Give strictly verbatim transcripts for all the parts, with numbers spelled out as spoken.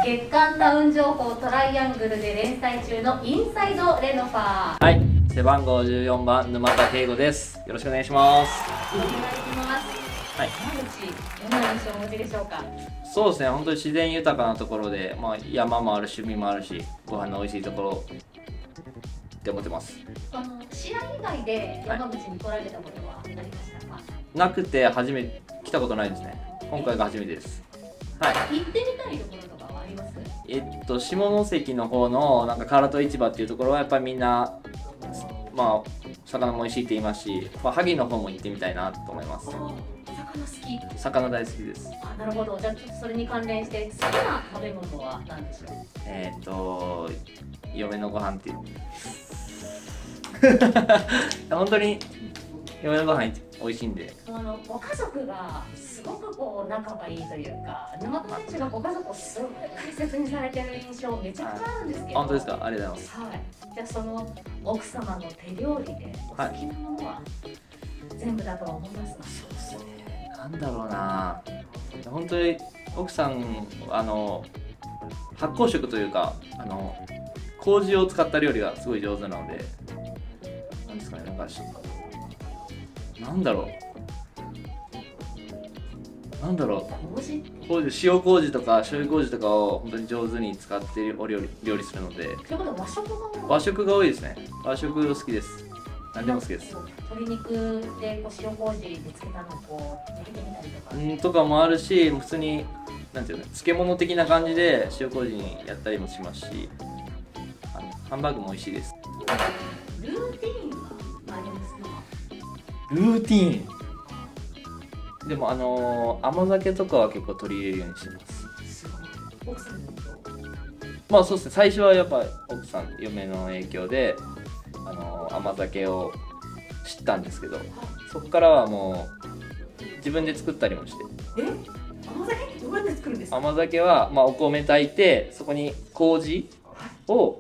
月刊タウン情報トライアングルで連載中のインサイドレノファー。 はい、背番号じゅうよんばん沼田圭吾です。よろしくお願いします。 お願いします。はい。山口、どんな印象をお持ちでしょうか。 そうですね、本当に自然豊かなところで、まあ、山もあるし海もあるし、ご飯の美味しいところって思ってます。 あの試合以外で山口に来られたことはありましたか。 なくて初めて来たことないですね。今回が初めてです。はい。 行ってみたいところとかはあります？ えっと下関の方のなんか唐戸市場っていうところはやっぱりみんなまあ魚も美味しいって言いますし、まあ、萩の方も行ってみたいなと思います。 魚好き？ 魚大好きです。 あ、なるほど。じゃあちょっとそれに関連して好きな食べ物は何でしょう？ えっと嫁のご飯っていう本当に嫁のご飯美味しいんで、 あのご家族がすごくこう仲がいいというか、沼田選手がご家族をすごい大切にされてる印象めちゃくちゃあるんですけど。 本当ですか？ありがとうございます。 はい。じゃあその奥様の手料理でお好きなものは全部だとは思いますか？ そうですね。なんだろうな。本当に奥さんあの発酵食というかあの麹を使った料理がすごい上手なので、なんですかね、なんかなんだろうなんだろう麹？ 麹、塩麹とか醤油麹とかを本当に上手に使ってお料理料理するので。 ということは和食が和食が多いですね。和食好きです。何でも好きです。 鶏肉でこう塩麹でつけたのをこう入れてみたりとか。 うんとかもあるし、普通になんていうの漬物的な感じで塩麹にやったりもしますし、あのハンバーグも美味しいです。 ルーティーンはありますか？ ルーティーンでもあのー、甘酒とかは結構取り入れるようにしてます。 すごい。奥さんの影響？ まあそうですね、最初はやっぱ奥さん嫁の影響で、あのー、甘酒を知ったんですけど、そこからはもう自分で作ったりもして。 え、甘酒ってどうやって作るんですか？ 甘酒は、まあ、お米炊いてそこに麹を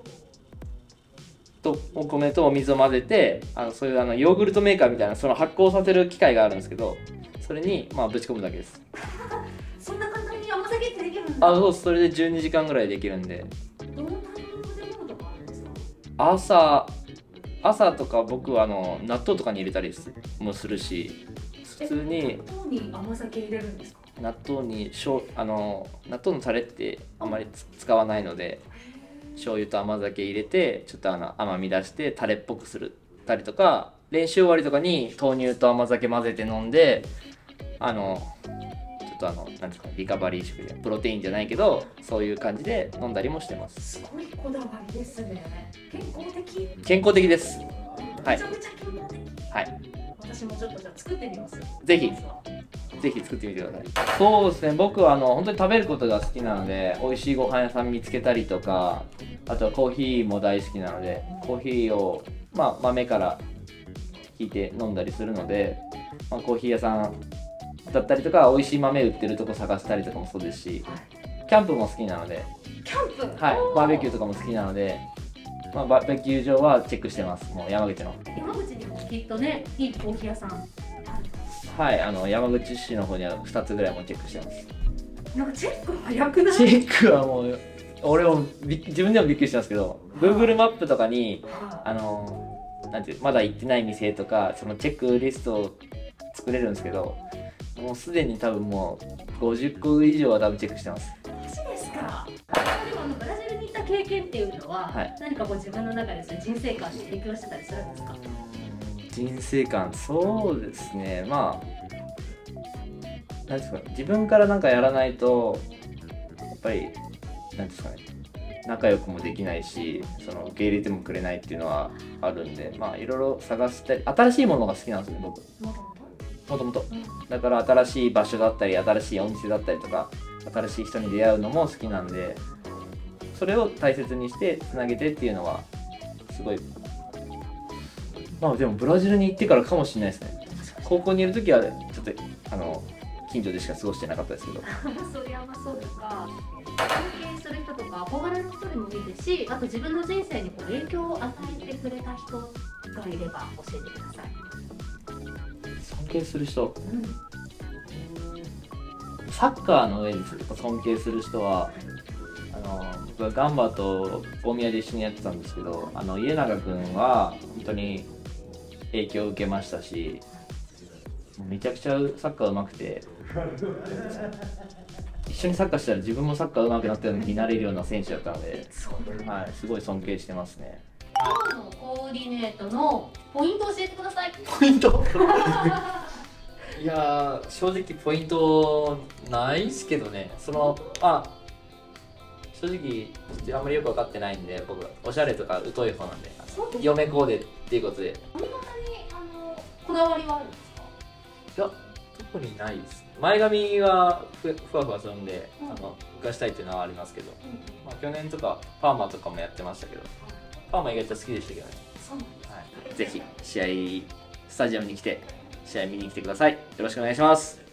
とお米とお水を混ぜて、あのそういうあのヨーグルトメーカーみたいなその発酵させる機械があるんですけど、それにまあぶち込むだけです。 そんな簡単に甘酒ってできるんだ。 あ、そう、それでじゅうにじかんぐらいできるんで。 どのタイミングで飲むとかあるんですか？ 朝朝とか僕はあの納豆とかに入れたりもするし、普通に納豆に甘酒入れるんですか？ 納豆にしょうあの納豆のタレってあんまり使わないので、醤油と甘酒入れてちょっとあの甘み出してタレっぽくするたりとか、練習終わりとかに豆乳と甘酒混ぜて飲んで、あのちょっとあのなんですかリカバリー食でプロテインじゃないけどそういう感じで飲んだりもしてます。 すごいこだわりですね。健康的？ 健康的です。はい。 めちゃめちゃ健康的。 はい。 私もちょっとじゃあ作ってみます。 ぜひぜひ作ってみてください。そうですね、僕はあの本当に食べることが好きなので、美味しいご飯屋さん見つけたりとか、あとはコーヒーも大好きなので、コーヒーを、まあ、豆からひいて飲んだりするので、まあ、コーヒー屋さんだったりとか美味しい豆売ってるとこ探したりとかもそうですし、キャンプも好きなので、 キャンプ、 はい、バーベキューとかも好きなので、まあ、バーベキュー場はチェックしてます。もう山口の山口にもきっとね、いいコーヒー屋さん。 はい、あの山口市の方にはふたつぐらいもチェックしてます。 なんかチェック早くない？ チェックはもう俺もび自分でもびっくりしたんですけど、 Google マップとかにあのなんていうまだ行ってない店とかそのチェックリストを作れるんですけど、もうすでに多分もうごじゅっこ以上は多分チェックしてます。 マジですか？でもあのブラジルに行った経験っていうのは、はい、何かこう自分の中で人生観に影響してたりするんですか？ 人生観、そうですね、まあなんですか、自分からなんかやらないとやっぱりなんですかね、仲良くもできないし、その受け入れてもくれないっていうのはあるんで、まあいろいろ探したり、新しいものが好きなんですよね、僕。もともと。だから新しい場所だったり、新しいお店だったりとか、新しい人に出会うのも好きなんで、それを大切にしてつなげてっていうのはすごい。まあでもブラジルに行ってからかもしれないですね。高校にいる時はちょっとあの近所でしか過ごしてなかったですけど。 そりゃまあそうか。尊敬する人とか憧れの人でもいいですし、あと自分の人生にこう影響を与えてくれた人がいれば教えてください。 尊敬する人、 うん、 サッカーの上に尊敬する人はの僕はガンバと大宮で一緒にやってたんですけど、あの家長君は本当に影響を受けましたし、めちゃくちゃサッカー上手くて一緒にサッカーしたら自分もサッカー上手くなったようになれるような選手だったので、はい、すごい尊敬してますね。 今日のコーディネートのポイントを教えてください。 ポイントいやー、正直ポイントないっすけどね。そのまあ正直あんまりよく分かってないんで、僕おしゃれとか疎い方なんで、嫁コーデっていうことで。 髪型にあのこだわりはあるんですか？ いや、特にないです。前髪はふふわふわするんで、 うん、 あの浮かしたいっていうのはありますけど、 うん、 まあ、去年とかパーマとかもやってましたけど、パーマ意外と好きでしたけどね。 そうなんです。 はい、ぜひ試合スタジアムに来て試合見に来てください。よろしくお願いします。